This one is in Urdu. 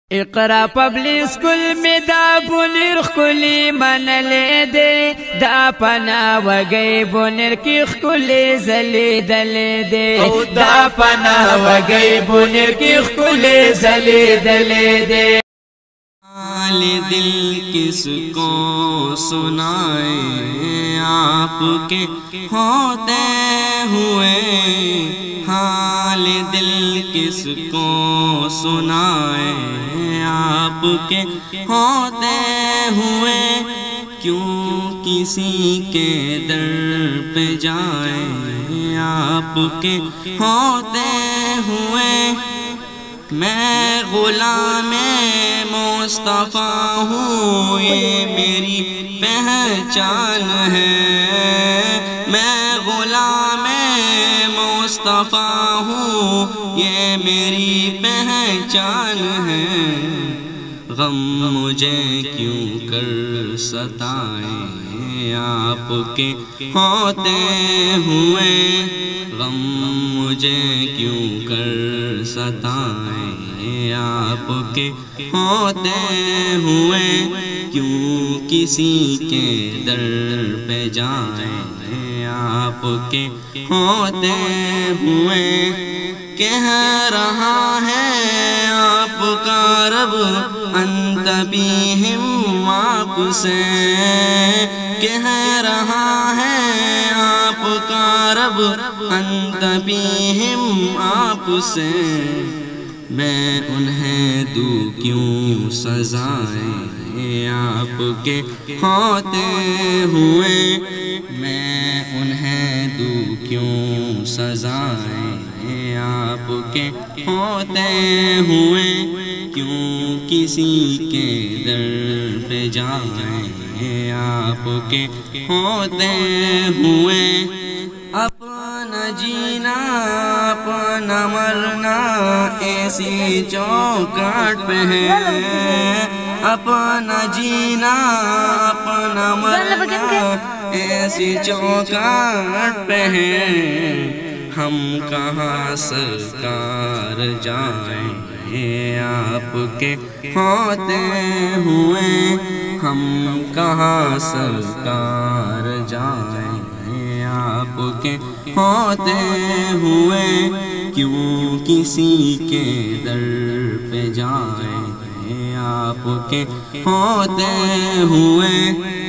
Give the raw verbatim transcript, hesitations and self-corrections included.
اقرا پبلک سکول میں دا بونر خلی من لے دے دا پنا وگئی بونر کی خلی زلی دلے دے دا پنا وگئی بونر کی خلی زلی دلے دے حال دل کس کو سنائے آپ کے ہوتے ہوئے حال دل کس کو سنائے آپ کے ہوتے ہوئے کیوں کسی کے در پہ جائیں آپ کے ہوتے ہوئے میں غلام مصطفیٰ ہوں یہ میری پہچان ہے میں غلام مصطفیٰ ہوں یہ میری پہچان ہے غم مجھے کیوں کر ستائیں آپ کے ہوتے ہوئے غم مجھے کیوں کر ستائیں آپ کے ہوتے ہوئے کیوں کسی کے در پہ جائیں آپ کے ہوتے ہوئے کہہ رہا ہے آپ کا رب انت بہم آپ سے کہہ رہا ہے آپ کا رب انت بہم آپ سے میں انہیں دوں کیوں سزائیں آپ کے ہوتے ہوئے میں انہیں دوں کیوں سزائیں آپ کے ہوتے ہوئے کیوں کسی کے در پہ جائیں آپ کے ہوتے ہوئے اپنا جینا اپنا مرنا ایسی چوکاٹ پہ ہے اپنا جینا اپنا مرنا ایسی چوکاٹ پہ ہے ہم کہاں سرکار جائیں آپ کے ہوتے ہوئے ہم کہاں سرکار جائیں آپ کے ہوتے ہوئے کیوں کسی کے در پہ جائیں آپ کے ہوتے ہوئے